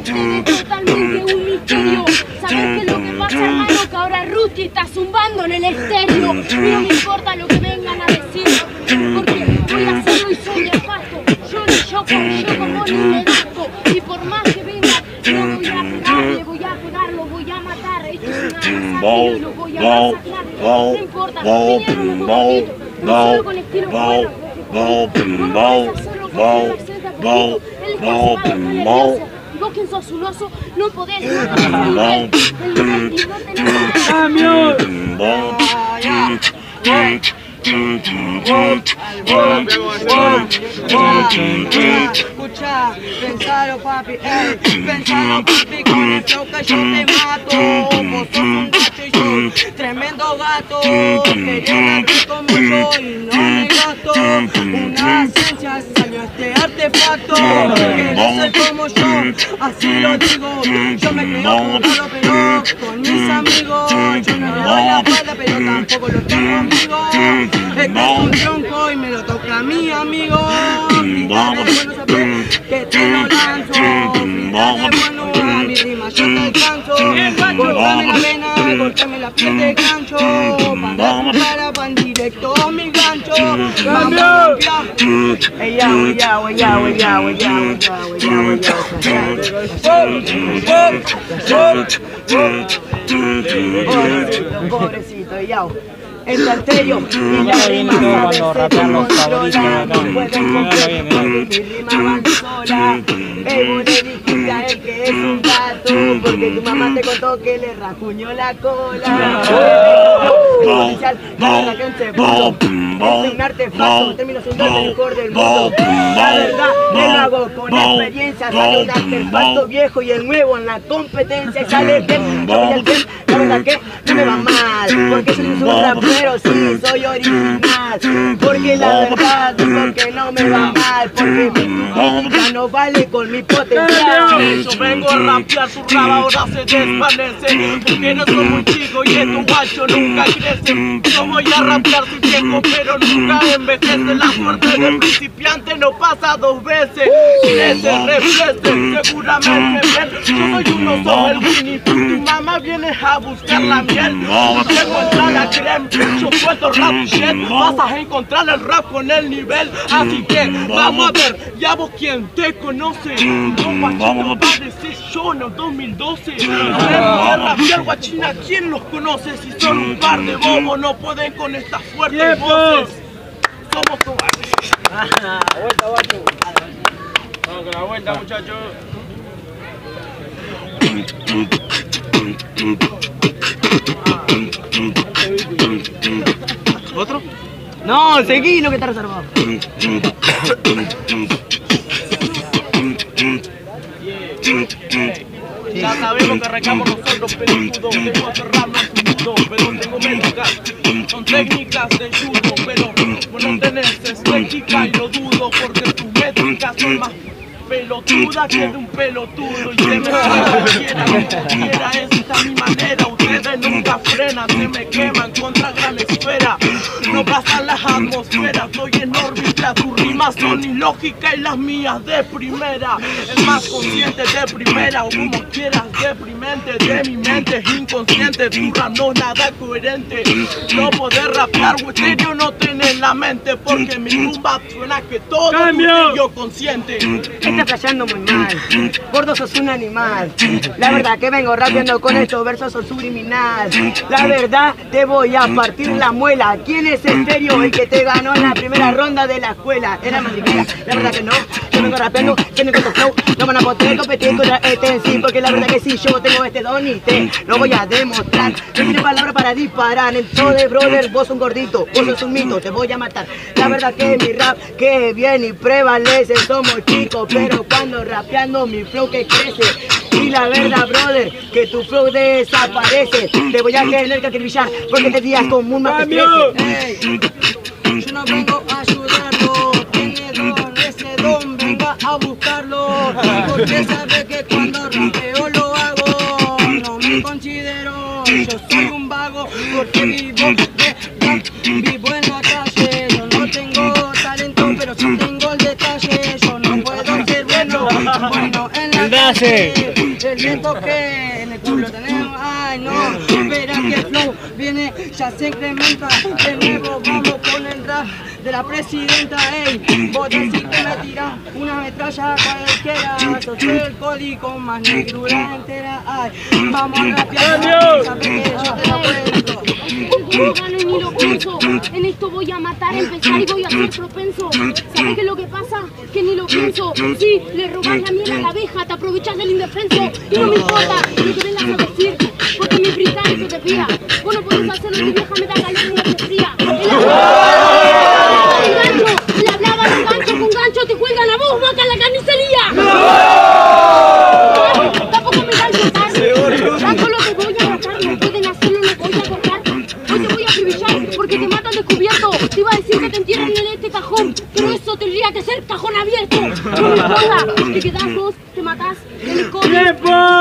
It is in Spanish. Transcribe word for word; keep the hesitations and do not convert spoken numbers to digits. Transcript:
es totalmente un misterio. ¿Sabes qué es lo que pasa, hermano? Que ahora Rusty está zumbando en el estéreo. Y no me importa lo que vengan a decir, porque voy a hacerlo y soy nefasto. Yo ni yo con yo como ni me dasco. Y por más que venga, no voy a pegar, le voy a pegar, lo voy a matar. Esto es una masacre y lo voy a masacrar. No importa, vinieron un poquito, pero solo con estilo bueno. No puedes hacer lo que quieras hacer de a poquito. Él está nervioso. Y vos quien sos un oso, no podés no tenés nivel. El nivel y no tenés ¡Cambio! Escucha, pensalo papi, ey, pensalo papi, con el flow que yo te mato. Vos sos un gato y yo, tremendo gato. Quería darte como yo y no me gasto. Una esencia salió este artefacto. Querés ser como yo, así lo digo. Yo me creo como Pablo pero con mis amigos. Yo no le doy la espalda pero tampoco lo tengo conmigo. Es que es un tronco y me lo toca a mi amigo. Dale bueno saber que te lo lanzo. Dale bueno a mi rima yo te alcanzo. Cortame la vena, cortame la piel de gancho. Para tu cara van directo a mi gancho. Vamos ya. Ey ya, wey ya, wey ya, wey ya, wey ya, wey ya, wey ya, wey ya. Pobrecito, ya. El salterio y la rima sabe se controla. No pueden cumplir porque mi rima va sola. Ey, vos le dijiste a él que es un gato porque tu mamá te contó que le rasguñó la cola. El policial, la verdad que un segundo es un artefacto, termino siendo el mejor del mundo. La verdad, me lo hago con experiencia. Sale un artefacto viejo y el nuevo en la competencia. Y sale bien, yo voy al bien, la verdad que no me va mal porque soy un rapero. Pero sí soy original, porque la verdad digo que no me va mal, porque mi música no vale con mi potencial. Yo vengo a rapear, tu rap ahora se desvanece, porque no soy muy chico y estos guachos nunca crecen. Yo voy a rapear, soy viejo pero nunca envejece. La suerte del principiante no pasa dos veces. Crece, reflece, seguramente bien. Yo soy uno sobre el Winnie, tu mamá viene a buscar la miel. Llego a entrar la creme. Yo suelto rap shit, vas a encontrar el rap con el nivel. Así que vamos a ver, ya vos quien te conoce. Guachina va a decir yo en el dos mil doce. Vengo a rapear guachina, ¿quién los conoce? Si son un par de bobos no pueden con estas fuertes voces. Somos cobardes. Vuelta, guacho. Vamos con la vuelta, muchachos. ¿Otro? No, seguí lo que está reservado. Ya sabemos que arrancamos nosotros peludos. Tengo a cerrarlo en tu mundo, pero tengo métricas. Son técnicas de judo, pero vos no tenés estética y lo dudo porque tus métricas son más pelotuda que de un pelotudo. Y se me suena cualquiera, cualquiera, esta es mi manera. Ustedes nunca frenan, se me queman contra gran esfera. No pasan las atmosferas, estoy en órbita. Tus rimas son ilógicas y las mías de primera. El más consciente de primera, o como quieras, deprimente. De mi mente es inconsciente, tu rap no es nada coherente. No podés rapear, serio no tenés la mente, porque mi rumba suena que todo es yo consciente. Estás flasheando muy mal, gordo sos un animal. La verdad que vengo rapeando con estos versos son subliminal. La verdad te voy a partir la muela. ¿Quién es el serio el que te ganó en la primera ronda de la escuela? Era madriguera, la verdad que no. Yo vengo rapeando, tengo con tu flow. No van a poder competir contra este en sí, porque la verdad que si yo tengo este don y te lo voy a demostrar. No tiene palabra para disparar. En todo de brother, vos un gordito, vos sos un mito, te voy a matar. La verdad que mi rap que viene y prevalece. Somos chicos, pero cuando rapeando mi flow que crece. Y la verdad, brother, que tu flow desaparece. Te voy a tener que acribillar porque te días común más que crece. Yo no vengo a ayudarlo, tiene don, ese don, venga a buscarlo. Porque sabe que cuando rapeo lo hago, no me considero, yo soy un vago. Porque vivo de rap, vivo en la calle. Yo no tengo talento, pero sí tengo el detalle. Yo no puedo ser bueno, bueno en la calle. hace? El viento que en el culo tenemos, ay no, espera que el flow viene, ya se incrementa, de nuevo vamos con el rap de la presidenta, ey, vos decís que me tirás una metralla cualquiera, sos el código más negrura entera, ay, vamos a rapear, sabes que yo te lo cuento. No gano y ni lo pienso, en esto voy a matar, empezar y voy a ser propenso. ¿Sabes qué es lo que pasa? Que ni lo pienso. Sí, le robas la miel a la abeja, te aprovechas del indefenso. Y no me importa lo que vengas a decir, porque mi freestyle se te fría. Vos no podés hacerlo, mi vieja me da calor y no te fría. El gancho, le hablaban un gancho con gancho, te cuelgan a vos, vaca en la carnicería. Tampoco me da el tocar, tanto lo que voy a matar, no pueden hacerlo, lo voy a cortar. Hoy te voy a acribillar porque te matan descubierto. Te iba a decir que te entierran en este cajón, pero eso tendría que ser cajón abierto. No me importa, te quedás vos, te matás, el código.